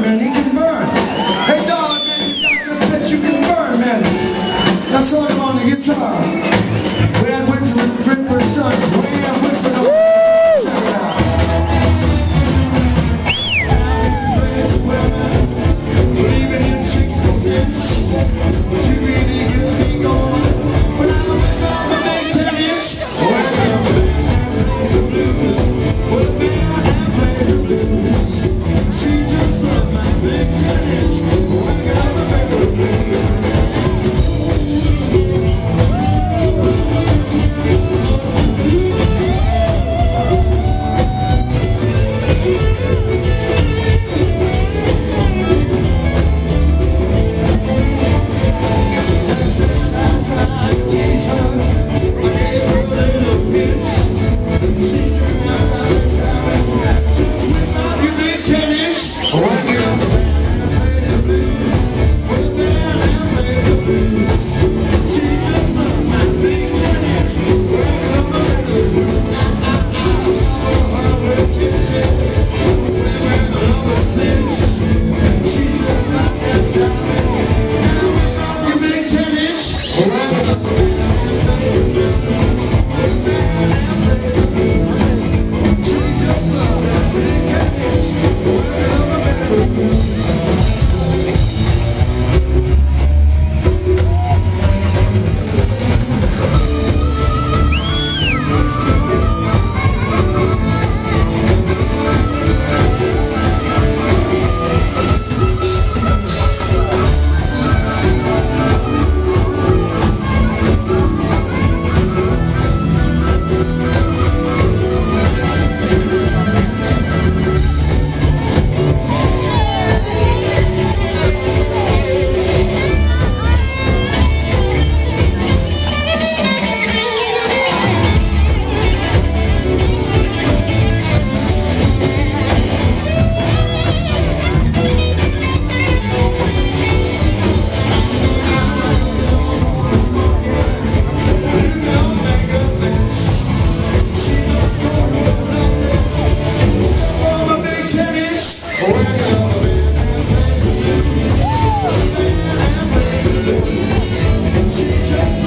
man. He can burn. Hey, dog, man, you got that bitch, you can burn, man. That's all I'm on the guitar. Brad Whitford's son. Brad Whitford. Check it out. Believing in 60 cents. She really gets me going. But I'm a big 10-inch. The blues. Well, the man that plays the blues. She just loves my big 10-inch. Waking up the baby blues. She just